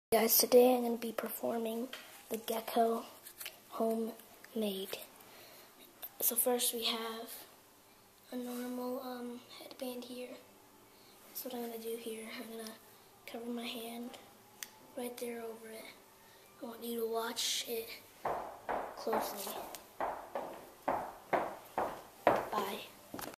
Guys, today I'm going to be performing the Gecko Homemade. So first we have a normal headband here. That's what I'm going to do here. I'm going to cover my hand right there over it. I want you to watch it closely.